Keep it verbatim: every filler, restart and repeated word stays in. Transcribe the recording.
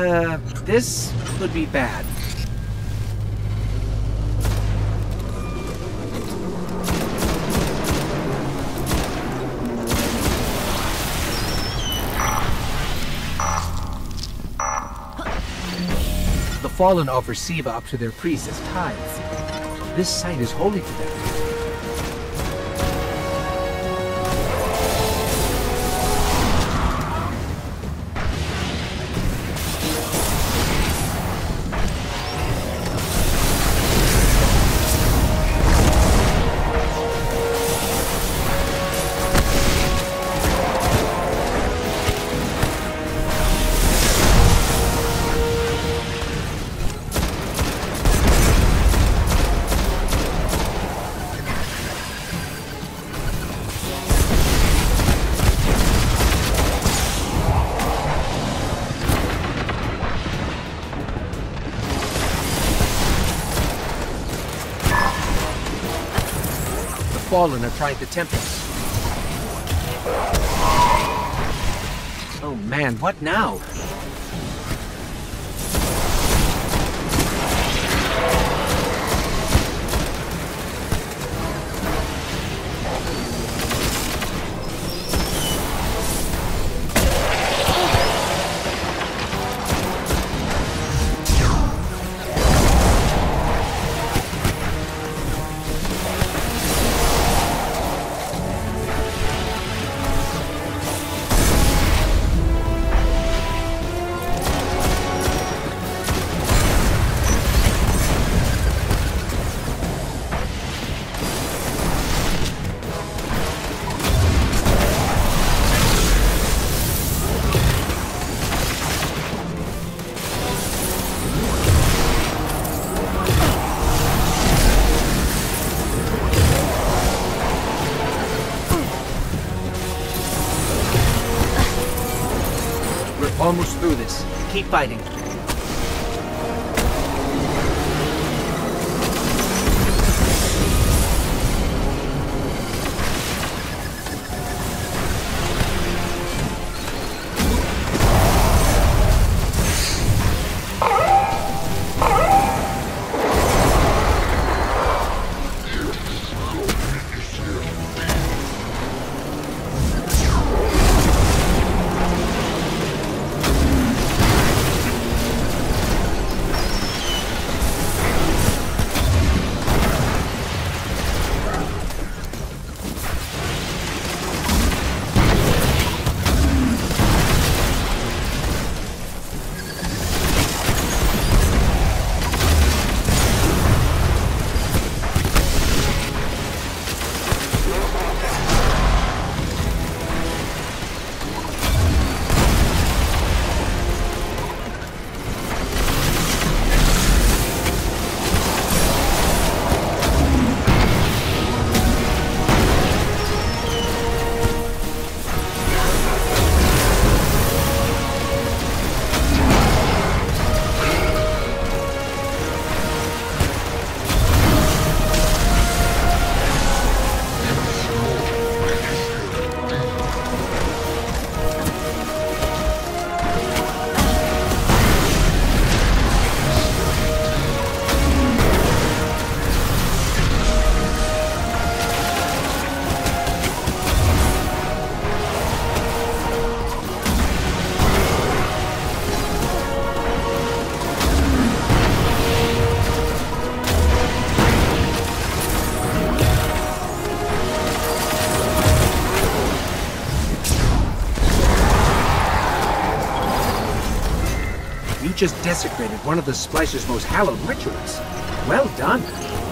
Uh, this could be bad. The Fallen offer Siva up to their priests as tithes. This site is holy to them. Fallen are trying to tempt us. Oh man, what now? Almost through this. Keep fighting. You just desecrated one of the Splicer's most hallowed rituals. Well done.